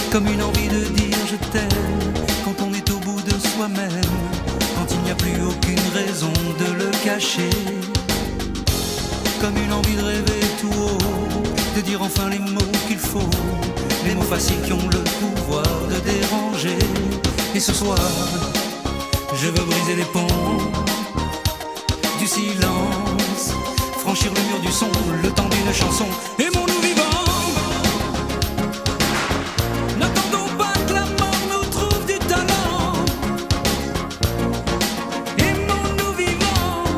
Comme une envie de dire je t'aime quand on est au bout de soi-même, quand il n'y a plus aucune raison de le cacher. Comme une envie de rêver tout haut, de dire enfin les mots qu'il faut, les mots faciles qui ont le pouvoir de déranger. Et ce soir, je veux briser les ponts du silence, franchir le mur du son, le temps d'une chanson. Aimons-nous vivants. N'attendons pas que la mort nous trouve du talent. Aimons-nous vivants.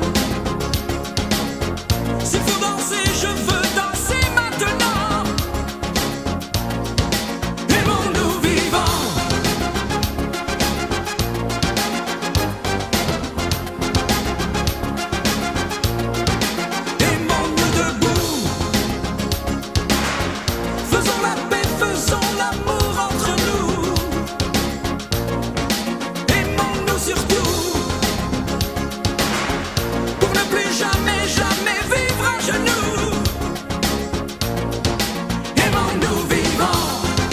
S'il faut danser, je veux danser maintenant. Aimons-nous vivants. Aimons-nous debout. Faisons la paix, faisons l'amour entre nous. Aimons-nous surtout, pour ne plus jamais, jamais vivre à genoux. Aimons-nous vivants.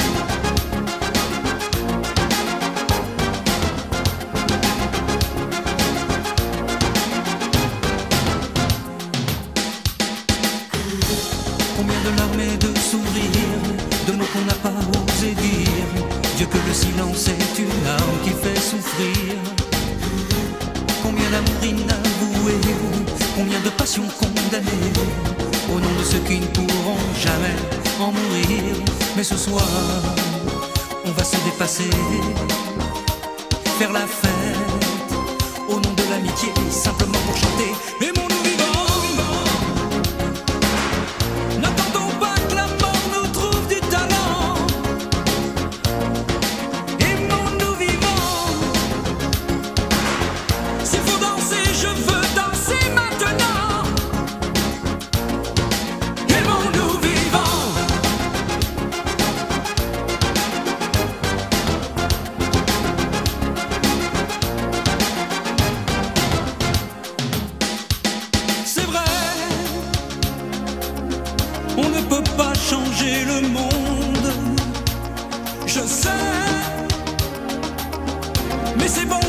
Combien de larmes et de sourires, de mots qu'on n'a pas osé dire. Dieu que le silence est une arme qui fait souffrir. Combien d'amour inavoué, combien de passions condamnées, au nom de ceux qui ne pourront jamais en mourir. Mais ce soir, on va se dépasser, faire la fête, au nom de l'amitié, simplement pour chanter. Aimons-nous vivants. N'attendons pas que la mort nous trouve du talent. Aimons-nous vivants. S'il faut danser, je veux danser maintenant. Aimons-nous vivants. C'est vrai, on ne peut pas changer le monde, je sais, mais c'est bon